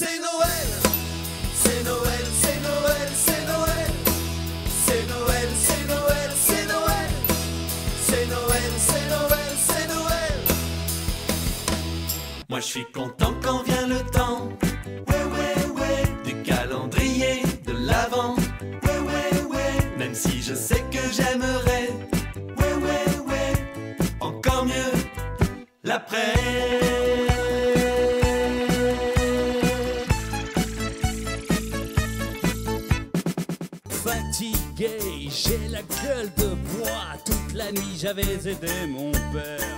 c'est Noël, c'est Noël, c'est Noël, c'est Noël, c'est Noël, c'est Noël, c'est Noël, c'est Noël, c'est Noël, c'est Noël. Moi je suis content quand vient le temps, ouais ouais ouais, du calendrier de l'Avent, ouais ouais ouais, même si je sais que j'aimerais, ouais ouais ouais, encore mieux l'après. Fatigué, j'ai la gueule de bois. Toute la nuit j'avais aidé mon père.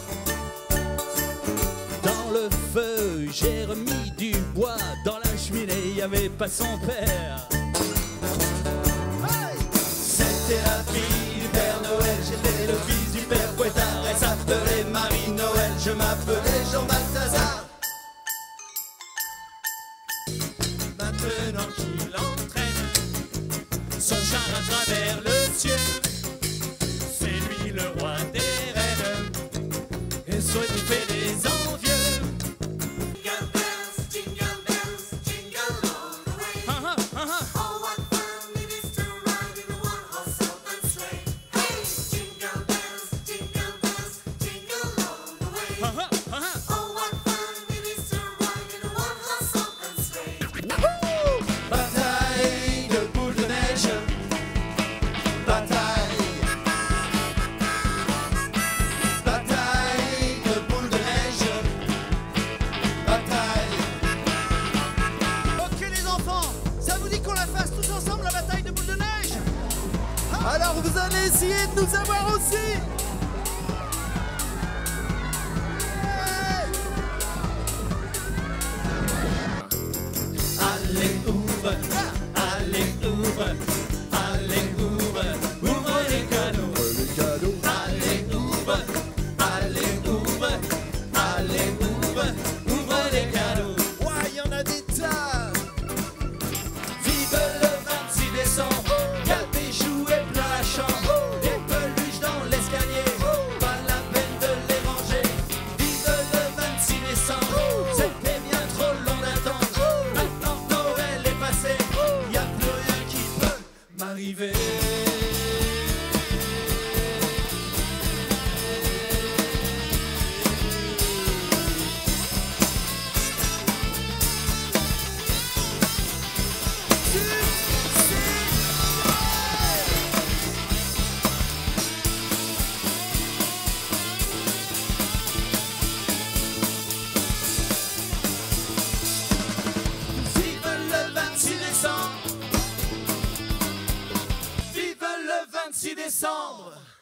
Dans le feu j'ai remis du bois. Dans la cheminée il n'y avait pas son père. Hey, c'était la fille du Père Noël. J'étais le fils du Père Fouettard. Elle s'appelait Marie-Noël. Je m'appelais Jean Balthazar. Maintenant qu'il entraîne son char à travers le ciel, c'est lui le roi des reines, et soit il fait des envieux. Jingle bells, jingle all the way. Oh, what fun it is to ride in a one-horse open sleigh. Hey, jingle bells, jingle all the way. Oh, what fun it is to ride in a one-horse open sleigh. Bataille de boules de neige. Bataille. Bataille de boules de neige. Bataille. Ok les enfants, ça vous dit qu'on la fasse tous ensemble la bataille de boules de neige? Alors vous allez essayer de nous avoir aussi. Allez ouvre, allez ouvre, allez ouvre, ouvre les cadeaux. Allez ouvre, allez ouvre, allez ouvre, ouvre les cadeaux. Ouais, y en a des tas. Vive le 26 décembre, y a des jouets plein la chambre, des peluches dans l'escalier, pas la peine de les ranger. Vive le 26 décembre, c'était bien trop long d'attendre. Maintenant Noël est passé, y a plus rien qui peut m'arriver. Vive le 26 décembre. Vive le 26 décembre.